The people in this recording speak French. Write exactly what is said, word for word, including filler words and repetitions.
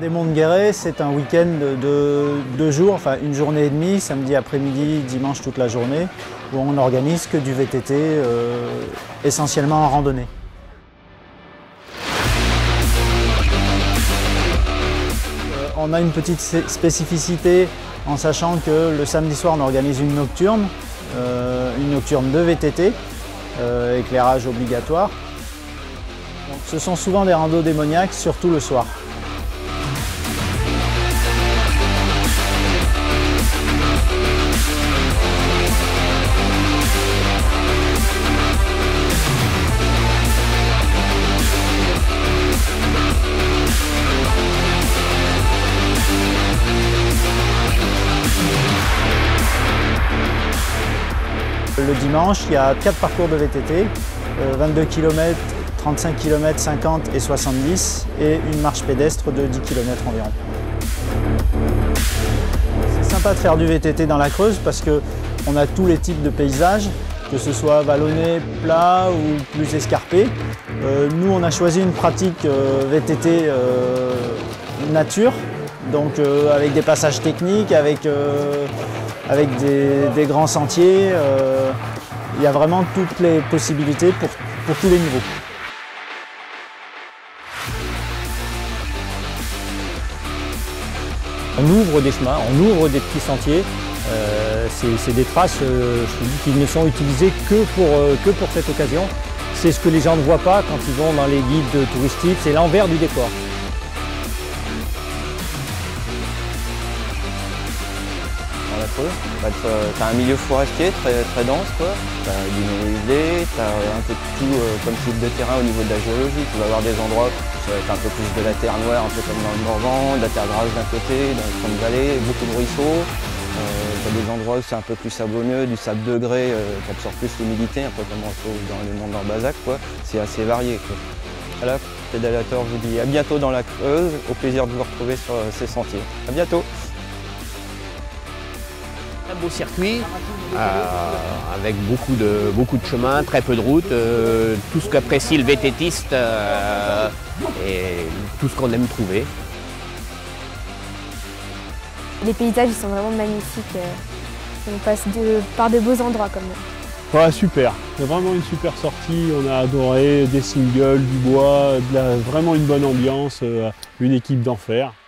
Des Monts-de-Guéret, c'est un week-end de deux jours, enfin une journée et demie, samedi après-midi, dimanche toute la journée, où on n'organise que du V T T, euh, essentiellement en randonnée. Euh, on a une petite spécificité en sachant que le samedi soir on organise une nocturne, euh, une nocturne de V T T, euh, éclairage obligatoire. Donc, ce sont souvent des randos démoniaques, surtout le soir. Le dimanche, il y a quatre parcours de V T T, euh, vingt-deux kilomètres, trente-cinq kilomètres, cinquante et soixante-dix, et une marche pédestre de dix kilomètres environ. C'est sympa de faire du V T T dans la Creuse parce qu'on a tous les types de paysages, que ce soit vallonné, plat ou plus escarpé. Euh, nous, on a choisi une pratique euh, V T T euh, nature, donc euh, avec des passages techniques, avec euh, avec des, des grands sentiers. Euh, il y a vraiment toutes les possibilités pour, pour tous les niveaux. On ouvre des chemins, on ouvre des petits sentiers. Euh, c'est des traces euh, je te dis, qui ne sont utilisées que pour, euh, que pour cette occasion. C'est ce que les gens ne voient pas quand ils vont dans les guides touristiques, c'est l'envers du décor. Bah, tu as un milieu forestier très, très dense, tu as du nivelé, tu as un peu de tout euh, comme type de terrain au niveau de la géologie. Tu vas avoir des endroits où ça va être un peu plus de la terre noire, un peu comme dans le Morvan, de la terre grasse d'un côté, dans le fond de vallée, beaucoup de ruisseaux. Euh, tu as des endroits où c'est un peu plus sablonneux, du sable de grès euh, qui absorbe plus l'humidité, un peu comme on trouve dans les monts d'Arbazac. C'est assez varié. Quoi. Voilà, Pédalator vous dit à bientôt dans la Creuse, au plaisir de vous retrouver sur euh, ces sentiers. À bientôt. Un beau circuit, euh, avec beaucoup de, beaucoup de chemins, très peu de routes, euh, tout ce qu'apprécie le vététiste euh, et tout ce qu'on aime trouver. Les paysages ils sont vraiment magnifiques, on passe de, par de beaux endroits comme ça. Ouais, super, c'est vraiment une super sortie, on a adoré, des singles, du bois, de la, vraiment une bonne ambiance, euh, une équipe d'enfer.